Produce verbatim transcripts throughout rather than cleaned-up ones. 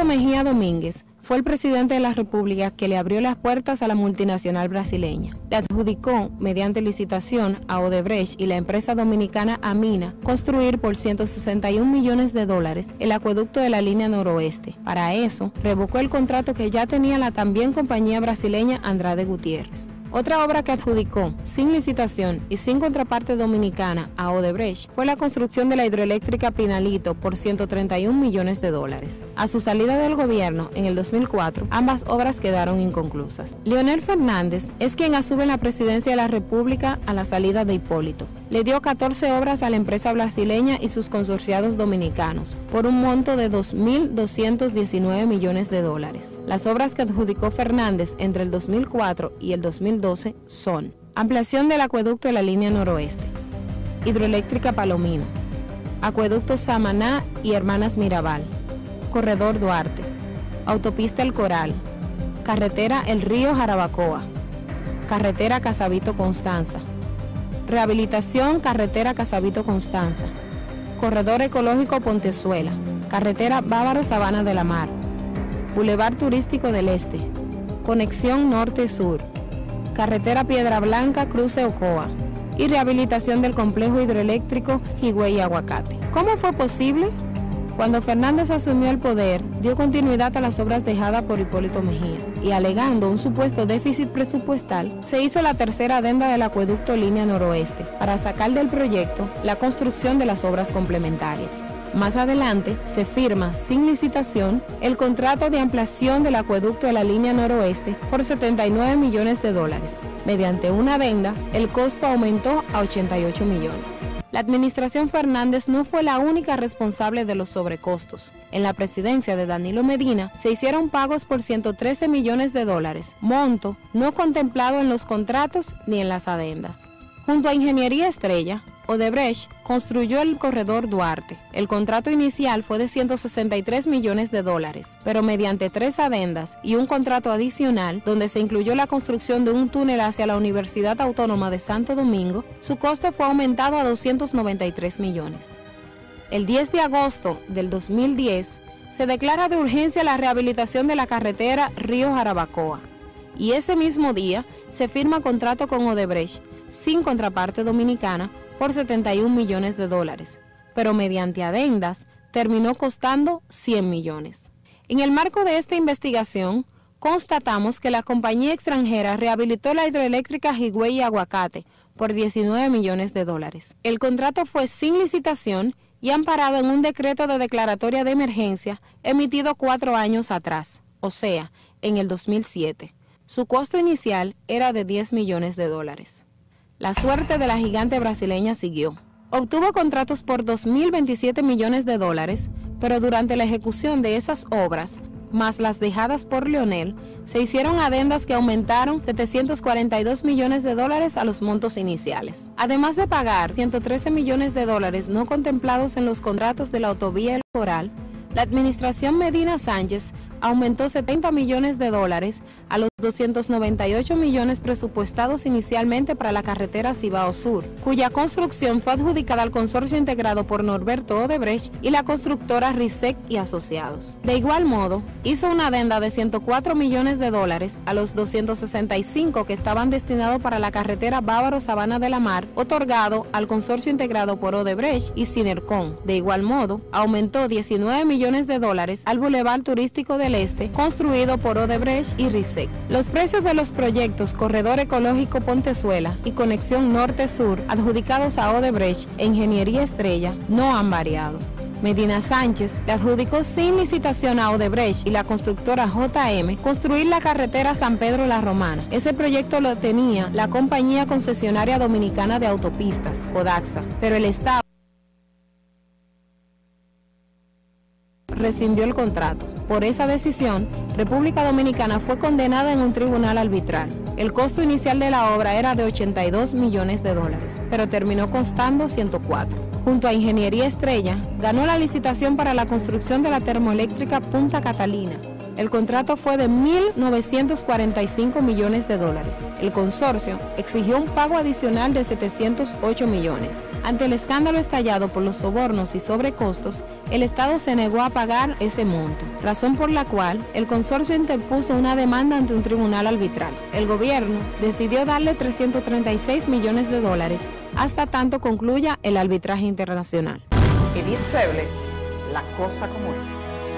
Mejía Domínguez fue el presidente de la República que le abrió las puertas a la multinacional brasileña. Le adjudicó, mediante licitación, a Odebrecht y la empresa dominicana Amina construir por ciento sesenta y un millones de dólares el acueducto de la línea noroeste. Para eso, revocó el contrato que ya tenía la también compañía brasileña Andrade Gutiérrez. Otra obra que adjudicó, sin licitación y sin contraparte dominicana, a Odebrecht fue la construcción de la hidroeléctrica Pinalito por ciento treinta y un millones de dólares. A su salida del gobierno, en el dos mil cuatro, ambas obras quedaron inconclusas. Leonel Fernández es quien asume la presidencia de la República a la salida de Hipólito. Le dio catorce obras a la empresa brasileña y sus consorciados dominicanos, por un monto de dos mil doscientos diecinueve millones de dólares. Las obras que adjudicó Fernández entre el dos mil cuatro y el dos mil doce son: ampliación del acueducto de la línea noroeste, hidroeléctrica Palomino, acueducto Samaná y Hermanas Mirabal, corredor Duarte, autopista El Coral, carretera El Río Jarabacoa, carretera Casabito Constanza, rehabilitación carretera Casabito Constanza, corredor ecológico Pontezuela, carretera Bávaro Sabana de la Mar, bulevar turístico del Este, conexión norte-sur, carretera Piedra Blanca Cruce Ocoa y rehabilitación del complejo hidroeléctrico Higüey Aguacate. ¿Cómo fue posible? Cuando Fernández asumió el poder, dio continuidad a las obras dejadas por Hipólito Mejía y, alegando un supuesto déficit presupuestal, se hizo la tercera adenda del acueducto Línea Noroeste para sacar del proyecto la construcción de las obras complementarias. Más adelante, se firma, sin licitación, el contrato de ampliación del acueducto de la línea noroeste por setenta y nueve millones de dólares. Mediante una adenda, el costo aumentó a ochenta y ocho millones. La administración Fernández no fue la única responsable de los sobrecostos. En la presidencia de Danilo Medina se hicieron pagos por ciento trece millones de dólares, monto no contemplado en los contratos ni en las adendas. Junto a Ingeniería Estrella, Odebrecht construyó el corredor Duarte. El contrato inicial fue de ciento sesenta y tres millones de dólares, pero mediante tres adendas y un contrato adicional donde se incluyó la construcción de un túnel hacia la Universidad Autónoma de Santo Domingo, su costo fue aumentado a doscientos noventa y tres millones. El diez de agosto del dos mil diez se declara de urgencia la rehabilitación de la carretera Río Jarabacoa y ese mismo día se firma contrato con Odebrecht sin contraparte dominicana por setenta y un millones de dólares, pero mediante adendas terminó costando cien millones. En el marco de esta investigación, constatamos que la compañía extranjera rehabilitó la hidroeléctrica Higüey Aguacate por diecinueve millones de dólares. El contrato fue sin licitación y amparado en un decreto de declaratoria de emergencia emitido cuatro años atrás, o sea, en el dos mil siete. Su costo inicial era de diez millones de dólares. La suerte de la gigante brasileña siguió. Obtuvo contratos por dos mil veintisiete millones de dólares, pero durante la ejecución de esas obras, más las dejadas por Leonel, se hicieron adendas que aumentaron setecientos cuarenta y dos millones de dólares a los montos iniciales. Además de pagar ciento trece millones de dólares no contemplados en los contratos de la autovía El Coral, la administración Medina Sánchez aumentó setenta millones de dólares a los doscientos noventa y ocho millones presupuestados inicialmente para la carretera Cibao Sur, cuya construcción fue adjudicada al consorcio integrado por Norberto Odebrecht y la constructora Risec y Asociados. De igual modo, hizo una adenda de ciento cuatro millones de dólares a los doscientos sesenta y cinco que estaban destinados para la carretera Bávaro Sabana de la Mar, otorgado al consorcio integrado por Odebrecht y Sinercon. De igual modo, aumentó diecinueve millones de dólares al bulevar turístico del Este, construido por Odebrecht y Risec. Los precios de los proyectos Corredor Ecológico Pontezuela y Conexión Norte-Sur, adjudicados a Odebrecht e Ingeniería Estrella, no han variado. Medina Sánchez le adjudicó sin licitación a Odebrecht y la constructora J M construir la carretera San Pedro La Romana. Ese proyecto lo tenía la compañía concesionaria dominicana de autopistas, Codaxa, pero el Estado rescindió el contrato. Por esa decisión, República Dominicana fue condenada en un tribunal arbitral. El costo inicial de la obra era de ochenta y dos millones de dólares, pero terminó costando ciento cuatro. Junto a Ingeniería Estrella, ganó la licitación para la construcción de la termoeléctrica Punta Catalina, El contrato fue de mil novecientos cuarenta y cinco millones de dólares. El consorcio exigió un pago adicional de setecientos ocho millones. Ante el escándalo estallado por los sobornos y sobrecostos, el Estado se negó a pagar ese monto, razón por la cual el consorcio interpuso una demanda ante un tribunal arbitral. El gobierno decidió darle trescientos treinta y seis millones de dólares hasta tanto concluya el arbitraje internacional. Edith Febles, La Cosa Como Es.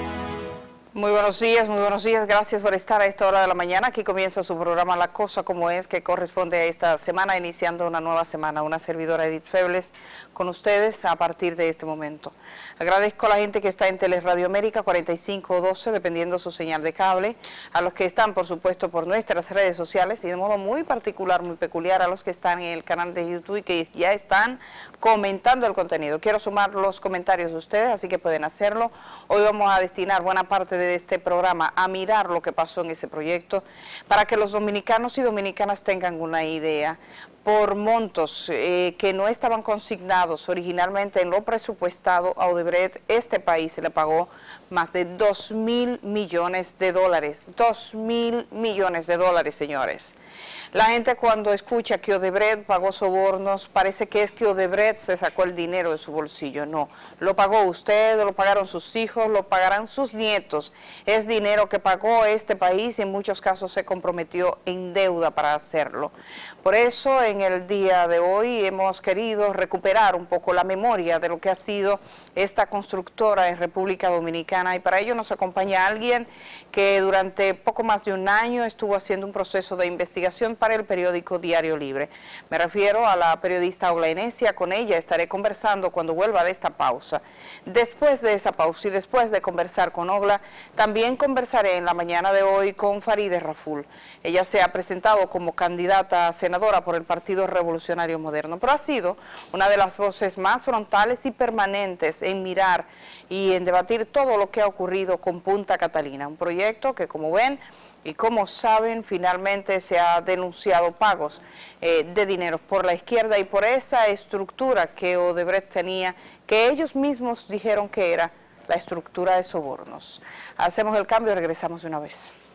Muy buenos días, muy buenos días. Gracias por estar a esta hora de la mañana. Aquí comienza su programa La Cosa Como Es, que corresponde a esta semana, iniciando una nueva semana. Una servidora, Edith Febles, con ustedes a partir de este momento. Agradezco a la gente que está en Teleradio América cuarenta y cinco doce, dependiendo su señal de cable, a los que están, por supuesto, por nuestras redes sociales y de modo muy particular, muy peculiar, a los que están en el canal de YouTube y que ya están comentando el contenido. Quiero sumar los comentarios de ustedes, así que pueden hacerlo. Hoy vamos a destinar buena parte de este programa a mirar lo que pasó en ese proyecto para que los dominicanos y dominicanas tengan una idea. Por montos eh, que no estaban consignados originalmente en lo presupuestado a Odebrecht, este país se le pagó más de dos mil millones de dólares. dos mil millones de dólares, señores. La gente cuando escucha que Odebrecht pagó sobornos, parece que es que Odebrecht se sacó el dinero de su bolsillo. No, lo pagó usted, lo pagaron sus hijos, lo pagarán sus nietos. Es dinero que pagó este país y en muchos casos se comprometió en deuda para hacerlo. Por eso en el día de hoy hemos querido recuperar un poco la memoria de lo que ha sido esta constructora en República Dominicana, y para ello nos acompaña alguien que durante poco más de un año estuvo haciendo un proceso de investigación para el periódico Diario Libre. Me refiero a la periodista Ogla Enesia. Con ella estaré conversando cuando vuelva de esta pausa. Después de esa pausa y después de conversar con Ogla, también conversaré en la mañana de hoy con Farideh Raful. Ella se ha presentado como candidata a senadora por el Partido Revolucionario Moderno, pero ha sido una de las voces más frontales y permanentes en mirar y en debatir todo lo que ha ocurrido con Punta Catalina, un proyecto que, como ven y como saben, finalmente se ha denunciado pagos eh, de dinero por la izquierda y por esa estructura que Odebrecht tenía, que ellos mismos dijeron que era la estructura de sobornos. Hacemos el cambio y regresamos de una vez.